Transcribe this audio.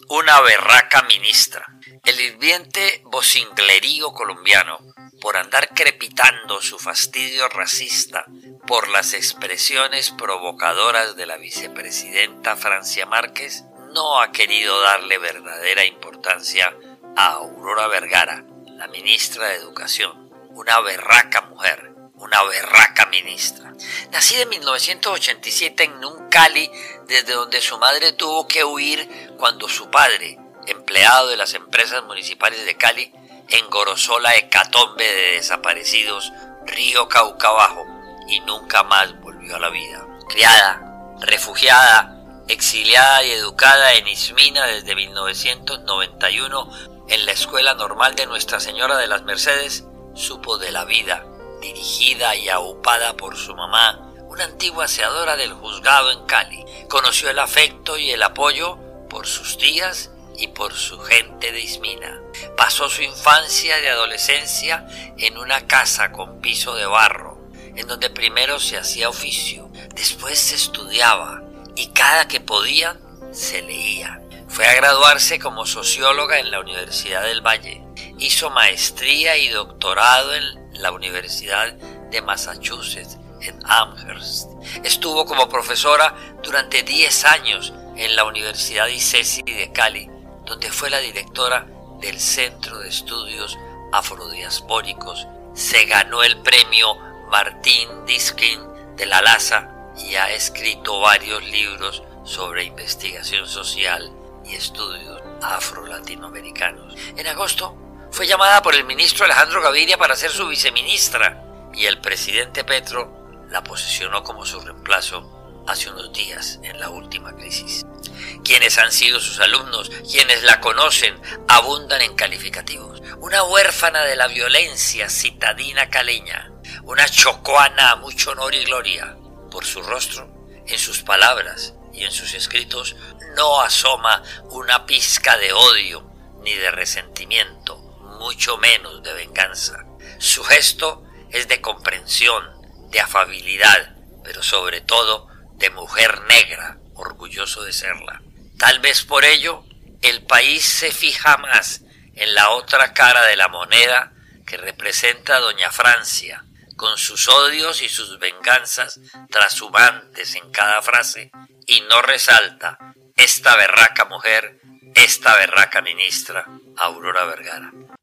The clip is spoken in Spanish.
Una berraca ministra. El hirviente vocinglerío colombiano, por andar crepitando su fastidio racista por las expresiones provocadoras de la vicepresidenta Francia Márquez, no ha querido darle verdadera importancia a Aurora Vergara, la ministra de Educación, una berraca mujer, una berraca ministra. Nacida en 1987 en un Cali, desde donde su madre tuvo que huir cuando su padre, empleado de las empresas municipales de Cali, engrosó la hecatombe de desaparecidos río Cauca abajo y nunca más volvió a la vida. Criada, refugiada, exiliada y educada en Ismina desde 1991 en la Escuela Normal de Nuestra Señora de las Mercedes, supo de la vida, dirigida y aupada por su mamá, una antigua aseadora del juzgado en Cali. Conoció el afecto y el apoyo por sus tías y por su gente de Ismina. Pasó su infancia y adolescencia en una casa con piso de barro, en donde primero se hacía oficio, después se estudiaba y cada que podía se leía. Fue a graduarse como socióloga en la Universidad del Valle. Hizo maestría y doctorado en la Universidad de Massachusetts en Amherst. Estuvo como profesora durante 10 años en la Universidad ICESI de Cali, donde fue la directora del Centro de Estudios Afrodiaspóricos. Se ganó el premio Martín Diskin de la LASA y ha escrito varios libros sobre investigación social y estudios afro-latinoamericanos. En agosto fue llamada por el ministro Alejandro Gaviria para ser su viceministra y el presidente Petro la posicionó como su reemplazo hace unos días en la última crisis. Quienes han sido sus alumnos, quienes la conocen, abundan en calificativos. Una huérfana de la violencia citadina caleña, una chocuana a mucho honor y gloria. Por su rostro, en sus palabras y en sus escritos no asoma una pizca de odio ni de resentimiento, mucho menos de venganza. Su gesto es de comprensión, de afabilidad, pero sobre todo de mujer negra, orgulloso de serla. Tal vez por ello el país se fija más en la otra cara de la moneda que representa a doña Francia, con sus odios y sus venganzas trashumantes en cada frase, y no resalta esta berraca mujer, esta berraca ministra, Aurora Vergara.